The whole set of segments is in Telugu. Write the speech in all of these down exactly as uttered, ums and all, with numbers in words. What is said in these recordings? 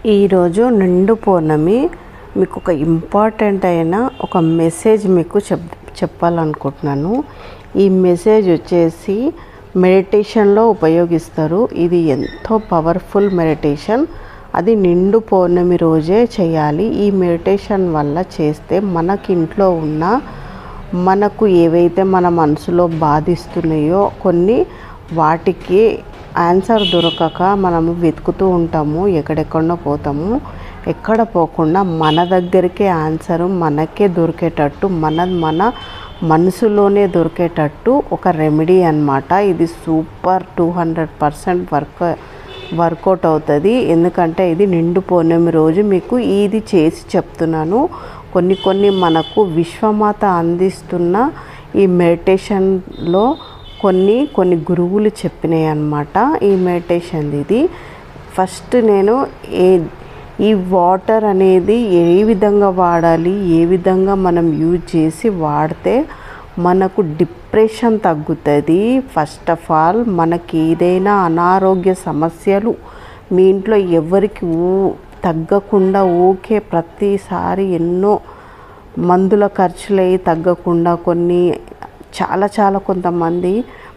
ఈరోజు నిండు పౌర్ణమి మీకు ఒక ఇంపార్టెంట్ అయిన ఒక మెసేజ్ మీకు చెప్ చెప్పాలనుకుంటున్నాను. ఈ మెసేజ్ వచ్చేసి మెడిటేషన్లో ఉపయోగిస్తారు. ఇది ఎంతో పవర్ఫుల్ మెడిటేషన్. అది నిండు పౌర్ణమి రోజే చేయాలి. ఈ మెడిటేషన్ వల్ల చేస్తే మనకి ఇంట్లో ఉన్న మనకు ఏవైతే మన మనసులో బాధిస్తున్నాయో కొన్ని వాటికి ఆన్సర్ దొరకక మనము వెతుకుతూ ఉంటాము, ఎక్కడెక్కడో పోతాము. ఎక్కడ పోకుండా మన దగ్గరికే ఆన్సరు మనకే దొరికేటట్టు, మన మన మనసులోనే దొరికేటట్టు ఒక రెమెడీ అన్నమాట. ఇది super two hundred percent work work out అవుతుంది. ఎందుకంటే ఇది నిండు పౌర్ణమి రోజు మీకు ఇది చేసి చెప్తున్నాను. కొన్ని కొన్ని మనకు విశ్వమాత అందిస్తున్న ఈ మెడిటేషన్లో కొన్ని కొన్ని గురువులు చెప్పినాయి అన్నమాట. ఈ మెడిటేషన్ ఇది ఫస్ట్ నేను ఏ ఈ వాటర్ అనేది ఏ విధంగా వాడాలి, ఏ విధంగా మనం యూజ్ చేసి వాడితే మనకు డిప్రెషన్ తగ్గుతుంది. ఫస్ట్ ఆఫ్ ఆల్ మనకి ఏదైనా అనారోగ్య సమస్యలు మీ ఇంట్లో ఎవరికి ఊ తగ్గకుండా ఊకే ప్రతిసారి ఎన్నో మందుల ఖర్చులై తగ్గకుండా కొన్ని చాలా చాలా కొంతమంది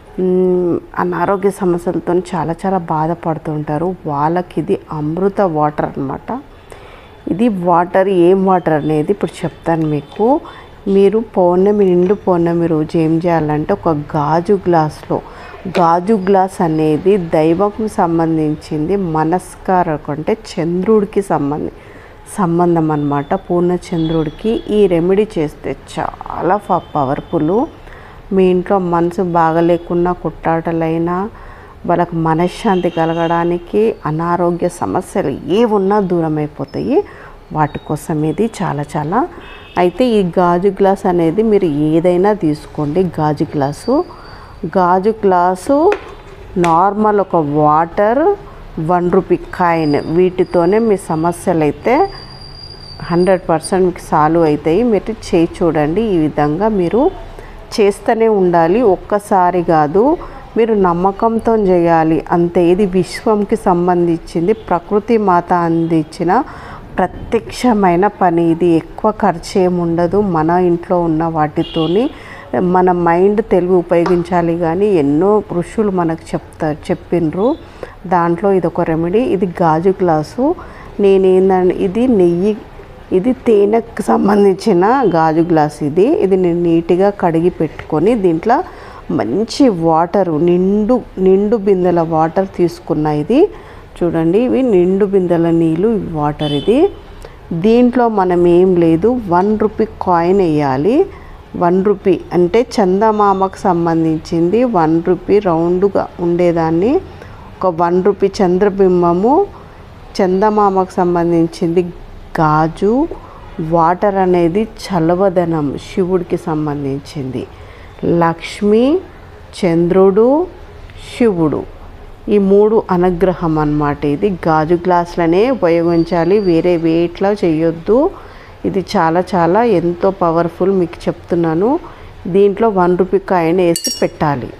అనారోగ్య సమస్యలతో చాలా చాలా బాధపడుతుంటారు. వాళ్ళకి ఇది అమృత వాటర్ అన్నమాట. ఇది వాటర్ ఏం వాటర్ అనేది ఇప్పుడు చెప్తాను మీకు. మీరు పౌర్ణమి నిండు పౌర్ణమి రోజు ఏం చేయాలంటే ఒక గాజు గ్లాస్లో, గాజు గ్లాస్ అనేది దైవం సంబంధించింది, మనస్కారం అంటే చంద్రుడికి సంబంధి సంబంధం అన్నమాట. పూర్ణచంద్రుడికి ఈ రెమెడీ చేస్తే చాలా పవర్ఫుల్. మీ ఇంట్లో మనసు బాగలేకున్నా, కొట్టాటలైనా, వాళ్ళకి మనశ్శాంతి కలగడానికి, అనారోగ్య సమస్యలు ఏ ఉన్నా దూరం అయిపోతాయి. వాటి కోసం ఇది చాలా చాలా. అయితే ఈ గాజు గ్లాస్ అనేది మీరు ఏదైనా తీసుకోండి. గాజు గ్లాసు గాజు గ్లాసు నార్మల్ ఒక వాటర్, వన్ రూపీ కాయిన్, వీటితోనే మీ సమస్యలు అయితే హండ్రెడ్ పర్సెంట్ మీకు సాల్వ్ అవుతాయి. మీరు చేయి చూడండి. ఈ విధంగా మీరు చేస్తూనే ఉండాలి. ఒక్కసారి కాదు, మీరు నమ్మకంతో చేయాలి అంతే. ఇది విశ్వంకి సంబంధించింది, ప్రకృతి మాత అందించిన ప్రత్యక్షమైన పని. ఇది ఎక్కువ ఖర్చు ఏముండదు. మన ఇంట్లో ఉన్న వాటితోని మన మైండ్ తెలివి ఉపయోగించాలి. కానీ ఎన్నో ఋషులు మనకు చెప్తారు చెప్పినరు. దాంట్లో ఇది ఒక రెమెడీ. ఇది గాజు గ్లాసు. నేనేందంటే ఇది నెయ్యి, ఇది తేనెకు సంబంధించిన గాజు గ్లాస్. ఇది ఇది నేను నీట్గా కడిగి పెట్టుకొని దీంట్లో మంచి వాటరు, నిండు నిండు బిందెల వాటర్ తీసుకున్నా. ఇది చూడండి, ఇవి నిండు బిందెల నీళ్ళు వాటర్. ఇది దీంట్లో మనం ఏం లేదు, వన్ రూపీ కాయిన్ వేయాలి. వన్ రూపీ అంటే చందమామకు సంబంధించింది. వన్ రూపీ రౌండ్గా ఉండేదాన్ని ఒక వన్ రూపీ చంద్రబింబము, చందమామకు సంబంధించింది గాజు వాటర్ అనేది చలవదనం, శివుడికి సంబంధించింది. లక్ష్మి, చంద్రుడు, శివుడు, ఈ మూడు అనుగ్రహం అన్నమాట. ఇది గాజు గ్లాసులనే ఉపయోగించాలి, వేరే వేట్లో చేయొద్దు. ఇది చాలా చాలా ఎంతో పవర్ఫుల్ మీకు చెప్తున్నాను. దీంట్లో వన్ రూపీ కాయిన్ వేసి పెట్టాలి.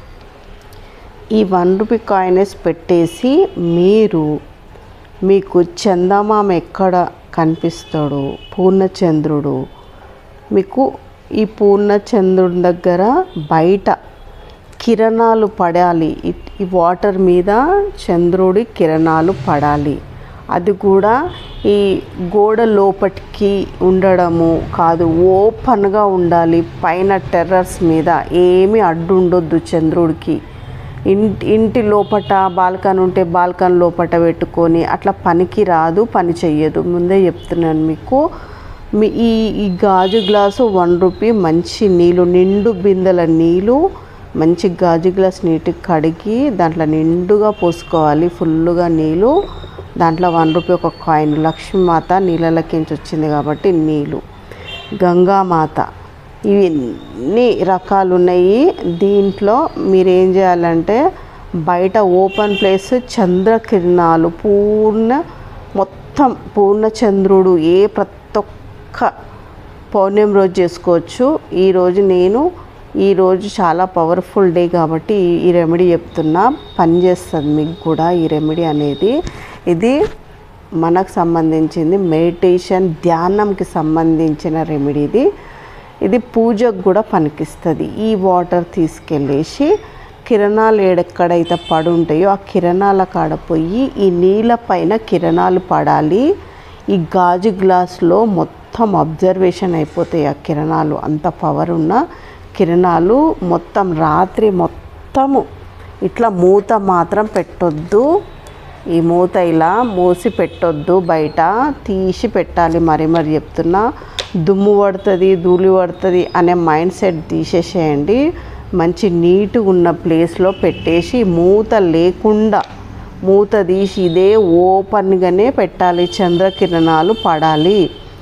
ఈ వన్ రూపీ కాయిన్ వేసి పెట్టేసి మీరు మీకు చందమామ ఎక్కడ కనిపిస్తాడు, పూర్ణచంద్రుడు, మీకు ఈ పూర్ణచంద్రుడి దగ్గర బయట కిరణాలు పడాలి. ఈ వాటర్ మీద చంద్రుడి కిరణాలు పడాలి. అది కూడా ఈ గోడ లోపటికి ఉండడము కాదు, ఓపెన్గా ఉండాలి. పైన టెర్రస్ మీద ఏమీ అడ్డు ఉండొద్దు చంద్రుడికి. ఇంటి ఇంటి లోపట బాల్కనీ ఉంటే బాల్కనీ లోపట పెట్టుకొని అట్లా పనికి రాదు, పని చెయ్యదు. ముందే చెప్తున్నాను మీకు. మీ ఈ ఈ గాజు గ్లాసు వన్ రూపీ మంచి నీళ్ళు, నిండు బిందెల నీళ్ళు, మంచి గాజు గ్లాస్ నీటికి కడిగి దాంట్లో నిండుగా పోసుకోవాలి, ఫుల్లుగా నీళ్ళు. దాంట్లో వన్ రూపీ ఒక కాయిన్, లక్ష్మీమాత నీళ్ళకించి వచ్చింది కాబట్టి నీళ్ళు, గంగామాత, ఇవి ఎన్ని రకాలు ఉన్నాయి. దీంట్లో మీరు ఏం చేయాలంటే బయట ఓపెన్ ప్లేస్, చంద్రకిరణాలు పూర్ణ మొత్తం పూర్ణచంద్రుడు ఏ ప్రతి ఒక్క పౌర్ణమి రోజు చేసుకోవచ్చు. ఈరోజు నేను ఈరోజు చాలా పవర్ఫుల్ డే కాబట్టి ఈ రెమెడీ చెప్తున్నా, పనిచేస్తుంది మీకు కూడా ఈ రెమెడీ అనేది. ఇది మనకు సంబంధించింది మెడిటేషన్ ధ్యానంకి సంబంధించిన రెమెడీ ఇది. ఇది పూజకు కూడా పనికిస్తుంది. ఈ వాటర్ తీసుకెళ్ళేసి కిరణాలు ఎక్కడైతే పడి ఉంటాయో ఆ కిరణాల కాడ పోయి ఈ నీళ్ళ పైన కిరణాలు పడాలి. ఈ గాజు గ్లాస్లో మొత్తం అబ్జర్వేషన్ అయిపోతాయి ఆ కిరణాలు. అంత పవర్ ఉన్న కిరణాలు మొత్తం రాత్రి మొత్తము ఇట్లా మూత మాత్రం పెట్టొద్దు. ఈ మూత ఇలా మూసి పెట్టొద్దు, బయట తీసి పెట్టాలి. మరి మరి చెప్తున్నా, దుమ్ము పడుతుంది ధూళి పడుతుంది అనే మైండ్ సెట్ తీసేసేయండి. మంచి నీట్గా ఉన్న ప్లేస్లో పెట్టేసి మూత లేకుండా మూత తీసి ఇదే ఓపెన్గానే పెట్టాలి. చంద్రకిరణాలు పడాలి.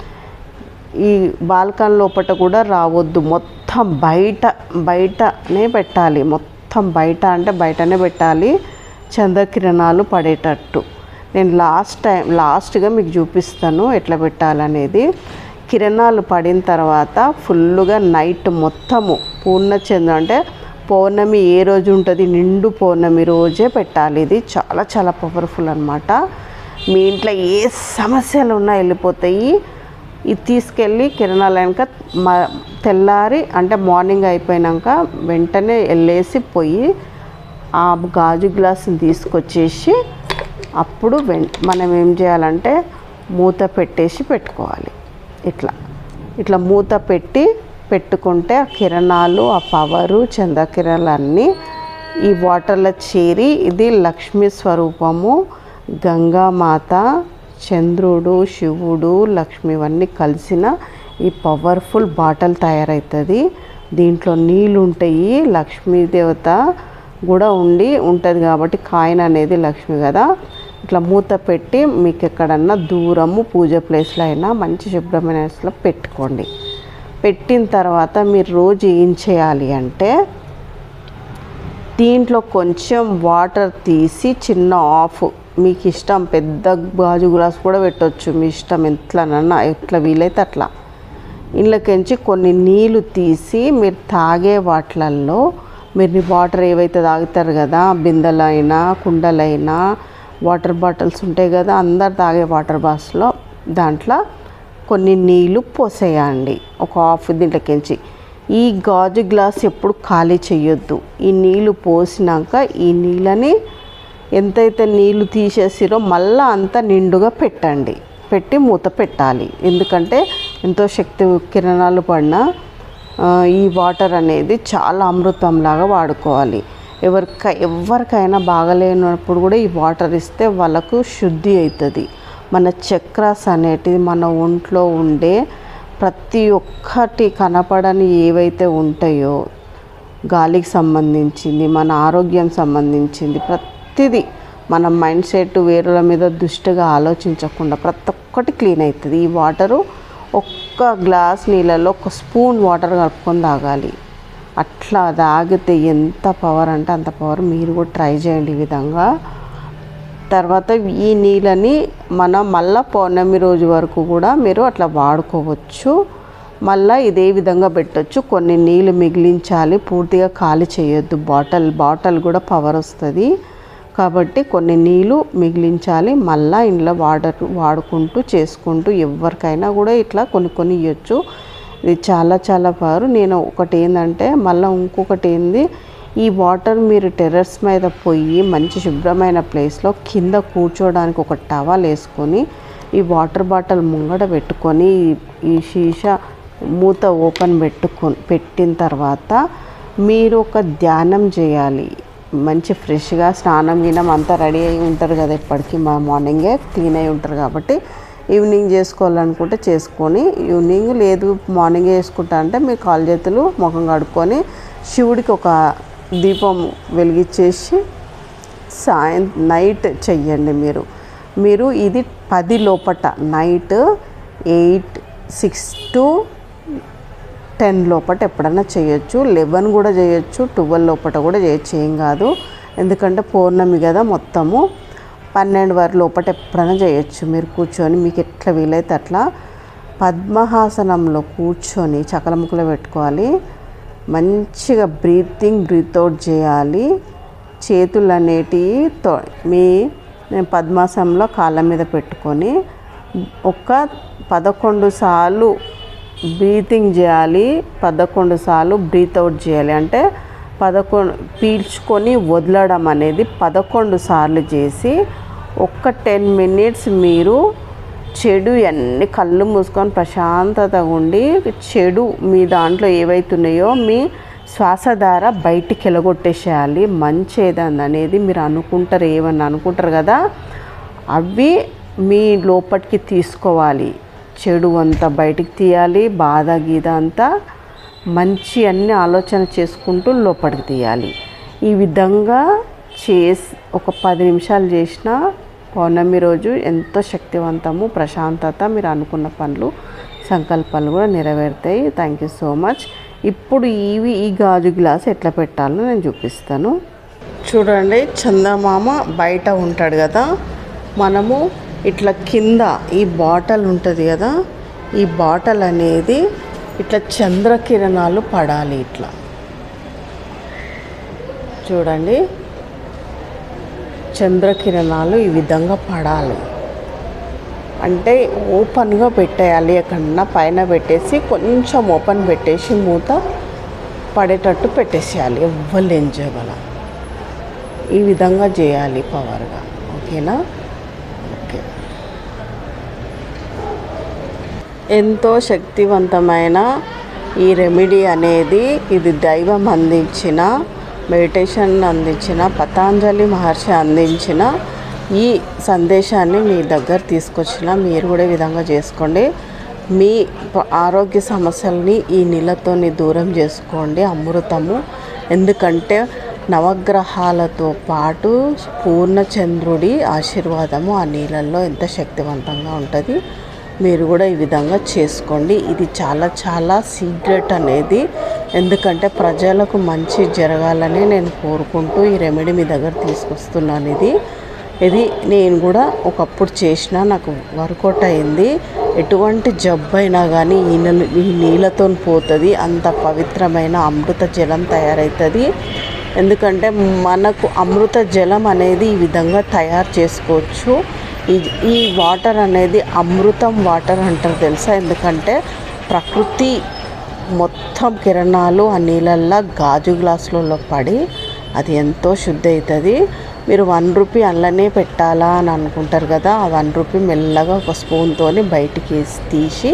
ఈ బాల్కన్ లోపల కూడా రావద్దు, మొత్తం బయట బయటనే పెట్టాలి. మొత్తం బయట అంటే బయటనే పెట్టాలి చంద్రకిరణాలు పడేటట్టు. నేను లాస్ట్ టైం లాస్ట్గా మీకు చూపిస్తాను ఎట్లా పెట్టాలనేది. కిరణాలు పడిన తర్వాత ఫుల్గా నైట్ మొత్తము పూర్ణచంద్ర అంటే పౌర్ణమి ఏ రోజు ఉంటుంది, నిండు పౌర్ణమి రోజే పెట్టాలి. ఇది చాలా చాలా పవర్ఫుల్ అనమాట. మీ ఇంట్లో ఏ సమస్యలు ఉన్నా వెళ్ళిపోతాయి. ఇది తీసుకెళ్ళి కిరణాలు వెనక మ తెల్లారి అంటే మార్నింగ్ అయిపోయాక వెంటనే వెళ్ళేసి పోయి ఆ గాజు గ్లాసుని తీసుకొచ్చేసి అప్పుడు వెం మనం ఏం చేయాలంటే మూత పెట్టేసి పెట్టుకోవాలి. ఇట్లా ఇట్లా మూత పెట్టి పెట్టుకుంటే ఆ కిరణాలు ఆ పవరు చంద్రకిరణాలు అన్నీ ఈ వాటర్లో చేరి ఇది లక్ష్మీ స్వరూపము. గంగామాత, చంద్రుడు, శివుడు, లక్ష్మి ఇవన్నీ కలిసిన ఈ పవర్ఫుల్ బాటిల్ తయారవుతుంది. దీంట్లో నీళ్ళు ఉంటాయి. లక్ష్మీదేవత కూడా ఉండి ఉంటుంది కాబట్టి కాయిన్ అనేది లక్ష్మి కదా. ఇట్లా మూత పెట్టి మీకు ఎక్కడన్నా దూరము పూజ ప్లేస్లో అయినా మంచి శుభ్రమైన ప్లేస్లో పెట్టుకోండి. పెట్టిన తర్వాత మీరు రోజు ఏం చేయాలి అంటే దీంట్లో కొంచెం వాటర్ తీసి చిన్న ఆఫ్ మీకు ఇష్టం పెద్ద గాజు గ్లాస్ కూడా పెట్టవచ్చు, మీ ఇష్టం ఎట్లనన్నా ఎట్లా వీలైతే అట్లా. ఇంట్లోకించి కొన్ని నీళ్ళు తీసి మీరు తాగే వాటిలల్లో మీరు వాటర్ ఏవైతే తాగుతారు కదా, బిందెలైనా కుండలైనా వాటర్ బాటిల్స్ ఉంటాయి కదా, అందరు తాగే వాటర్ బాటిల్స్లో దాంట్లో కొన్ని నీళ్ళు పోసేయండి. ఒక హాఫ్ దీంట్లోకించి ఈ గాజు గ్లాస్ ఎప్పుడు ఖాళీ చేయొద్దు. ఈ నీళ్ళు పోసినాక ఈ నీళ్ళని ఎంతైతే నీళ్ళు తీసేసిరో మళ్ళీ అంతా నిండుగా పెట్టండి. పెట్టి మూత పెట్టాలి. ఎందుకంటే ఎంతో శక్తి కిరణాలు పడిన ఈ వాటర్ అనేది చాలా అమృతంలాగా వాడుకోవాలి. ఎవరిక ఎవరికైనా బాగలేనప్పుడు కూడా ఈ వాటర్ ఇస్తే వాళ్ళకు శుద్ధి అవుతుంది. మన చక్రాస్ అనేటివి మన ఒంట్లో ఉండే ప్రతి ఒక్కటి కనపడని ఏవైతే ఉంటాయో గాలికి సంబంధించింది, మన ఆరోగ్యం సంబంధించింది ప్రతిదీ, మన మైండ్ సెట్ వేరుల మీద దుష్టిగా ఆలోచించకుండా ప్రతి ఒక్కటి క్లీన్ అవుతుంది. ఈ వాటరు ఒక్క గ్లాస్ నీళ్ళలో ఒక స్పూన్ వాటర్ కలుపుకొని తాగాలి. అట్లా తాగితే ఎంత పవర్ అంటే అంత పవర్. మీరు కూడా ట్రై చేయండి ఈ విధంగా. తర్వాత ఈ నీళ్ళని మనం మళ్ళీ పౌర్ణమి రోజు వరకు కూడా మీరు అట్లా వాడుకోవచ్చు. మళ్ళీ ఇదే విధంగా పెట్టచ్చు. కొన్ని నీళ్ళు మిగిలించాలి, పూర్తిగా ఖాళీ చేయొద్దు. బాటిల్ బాటిల్ కూడా పవర్ వస్తుంది కాబట్టి కొన్ని నీళ్ళు మిగిలించాలి. మళ్ళీ ఇంట్లో వాటర్ వాడుకుంటూ చేసుకుంటూ ఎవరికైనా కూడా ఇట్లా కొన్ని కొన్ని ఇవ్వచ్చు. ఇది చాలా చాలా పవర్. నేను ఒకటి ఏంటంటే మళ్ళీ ఇంకొకటి ఏంది, ఈ వాటర్ మీరు టెర్రస్ మీద పోయి మంచి శుభ్రమైన ప్లేస్లో కింద కూర్చోడానికి ఒక టవల్ వేసుకొని ఈ వాటర్ బాటిల్ ముంగట పెట్టుకొని ఈ షీషా మూత ఓపెన్ పెట్టుకొని పెట్టిన తర్వాత మీరు ఒక ధ్యానం చేయాలి. మంచి ఫ్రెష్గా స్నానం గినం అంతా రెడీ అయి ఉంటారు కదా, ఎప్పటికీ మా మార్నింగే క్లీన్ అయి ఉంటారు కాబట్టి ఈవినింగ్ చేసుకోవాలనుకుంటే చేసుకొని, ఈవినింగ్ లేదు మార్నింగే చేసుకుంటా అంటే మీ కాలు చేతులు ముఖం కడుక్కొని శివుడికి ఒక దీపం వెలిగించేసి సాయం నైట్ చెయ్యండి. మీరు మీరు ఇది పది లోపట night eight six to ten లోపట ఎప్పుడన్నా చేయొచ్చు. లెవెన్ కూడా చేయొచ్చు, ట్వెల్వ్ లోపట కూడా చేయొచ్చు, ఏం కాదు. ఎందుకంటే పౌర్ణమి కదా మొత్తము. పన్నెండు వరకు లోపల ఎప్పుడైనా చేయొచ్చు. మీరు కూర్చొని మీకు ఎట్లా వీలైతే అట్లా పద్మహాసనంలో కూర్చొని చకలముకలు పెట్టుకోవాలి. మంచిగా బ్రీతింగ్ బ్రీత్ అవుట్ చేయాలి. చేతులు అనేటివి మీ నేను పద్మాసనంలో కాళ్ళ మీద పెట్టుకొని ఒక పదకొండు సార్లు బ్రీతింగ్ చేయాలి, పదకొండు సార్లు బ్రీత్ అవుట్ చేయాలి. అంటే పదకొండు పీల్చుకొని వదలడం అనేది పదకొండు సార్లు చేసి ఒక్క టెన్ మినిట్స్ మీరు చెడు అన్ని కళ్ళు మూసుకొని ప్రశాంతతగా ఉండి చెడు మీ దాంట్లో ఏవైతున్నాయో మీ శ్వాస ద్వారా బయటికి వెళ్ళగొట్టేసేయాలి. మంచి ఏదన్నా అనేది మీరు అనుకుంటారు, ఏమన్నా అనుకుంటారు కదా, అవి మీ లోపలికి తీసుకోవాలి. చెడు అంతా బయటికి తీయాలి, బాధ గీత అంతా మంచి అన్ని ఆలోచన చేసుకుంటూ లోపలికి తీయాలి. ఈ విధంగా చేసి ఒక పది నిమిషాలు చేసిన పౌర్ణమి రోజు ఎంతో శక్తివంతము, ప్రశాంతత, మీరు అనుకున్న పనులు సంకల్పాలు కూడా నెరవేరుతాయి. Thank you so much. ఇప్పుడు ఇవి ఈ గాజు గ్లాస్ ఎట్లా పెట్టాలో నేను చూపిస్తాను. చూడండి, చందమామ బయట ఉంటాడు కదా, మనము ఇట్లా కింద ఈ బాటిల్ ఉంటుంది కదా, ఈ బాటిల్ అనేది ఇట్లా చంద్రకిరణాలు పడాలి. ఇట్లా చూడండి, చంద్రకిరణాలు ఈ విధంగా పడాలి. అంటే ఓపెన్గా పెట్టేయాలి, ఎక్కడన్నా పైన పెట్టేసి కొంచెం ఓపెన్ పెట్టేసి మూత పడేటట్టు పెట్టేసేయాలి. ఎవ్వరు ఏం చేయగల ఈ విధంగా చేయాలి పవర్గా. ఓకేనా? ఓకే. ఎంతో శక్తివంతమైన ఈ రెమెడీ అనేది ఇది దైవం అందించిన, మెడిటేషన్ అందించిన, పతాంజలి మహర్షి అందించిన ఈ సందేశాన్ని మీ దగ్గర తీసుకొచ్చిన మీరు కూడా ఈ విధంగా చేసుకోండి. మీ ఆరోగ్య సమస్యల్ని ఈ నీళ్ళతోని దూరం చేసుకోండి. అమృతము, ఎందుకంటే నవగ్రహాలతో పాటు పూర్ణచంద్రుడి ఆశీర్వాదము ఆ నీళ్ళల్లో ఎంత శక్తివంతంగా ఉంటుంది. మీరు కూడా ఈ విధంగా చేసుకోండి. ఇది చాలా చాలా సీక్రెట్ అనేది, ఎందుకంటే ప్రజలకు మంచి జరగాలని నేను కోరుకుంటూ ఈ రెమెడీ మీ దగ్గర తీసుకొస్తున్నాను. ఇది ఇది నేను కూడా ఒకప్పుడు చేసిన, నాకు వర్కౌట్ అయింది. ఎటువంటి జబ్బు అయినా కానీ ఈ నీళ్ళ ఈ నీళ్ళతో పోతుంది. అంత పవిత్రమైన అమృత జలం తయారవుతుంది. ఎందుకంటే మనకు అమృత జలం అనేది ఈ విధంగా తయారు చేసుకోవచ్చు. ఈ ఈ వాటర్ అనేది అమృతం వాటర్ అంటారు తెలుసా, ఎందుకంటే ప్రకృతి మొత్తం కిరణాలు ఆ నీళ్ళల్లో గాజు గ్లాసులలో పడి అది ఎంతో శుద్ధి అవుతుంది. మీరు వన్ రూపీ అందులోనే పెట్టాలా అని అనుకుంటారు కదా, ఆ వన్ రూపీ మెల్లగా ఒక స్పూన్తో బయటికి తీసి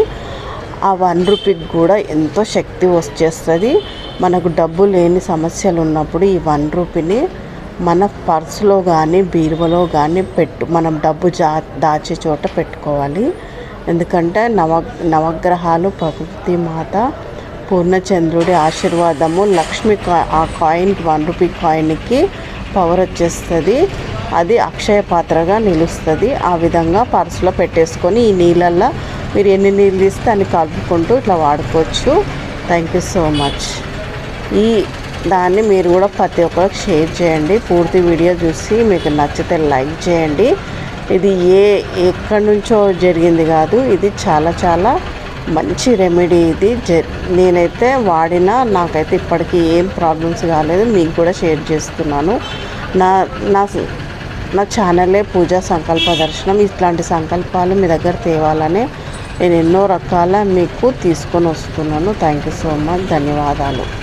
ఆ వన్ రూపీకి కూడా ఎంతో శక్తి వచ్చేస్తుంది. మనకు డబ్బు లేని సమస్యలు ఉన్నప్పుడు ఈ వన్ రూపీని మన పర్సులో కానీ బీరువలో కానీ పెట్టు మనం డబ్బు జా దాచే చోట పెట్టుకోవాలి. ఎందుకంటే నవ నవగ్రహాలు, ప్రకృతి మాత, పూర్ణచంద్రుడి ఆశీర్వాదము, లక్ష్మి ఆ కాయిన్ వన్ రూపీ కాయిన్కి పవర్ వచ్చేస్తుంది. అది అక్షయ పాత్రగా నిలుస్తుంది. ఆ విధంగా పర్సులో పెట్టేసుకొని ఈ నీళ్ళల్లో మీరు ఎన్ని నీళ్ళు తీస్తే అన్ని కలుపుకుంటూ ఇట్లా వాడుకోవచ్చు. Thank you so much. ఈ దాన్ని మీరు కూడా ప్రతి ఒక్కరికి షేర్ చేయండి. పూర్తి వీడియో చూసి మీకు నచ్చితే లైక్ చేయండి. ఇది ఏ ఎక్కడి నుంచో జరిగింది కాదు, ఇది చాలా చాలా మంచి రెమెడీ. ఇది జ నేనైతే వాడినా, నాకైతే ఇప్పటికీ ఏం ప్రాబ్లమ్స్ కాలేదు. మీకు కూడా షేర్ చేస్తున్నాను. నా నా నా ఛానలే పూజా సంకల్ప దర్శనం. ఇట్లాంటి సంకల్పాలు మీ దగ్గర తేవాలని నేను ఎన్నో రకాల మీకు తీసుకొని వస్తున్నాను. Thank you so much. ధన్యవాదాలు.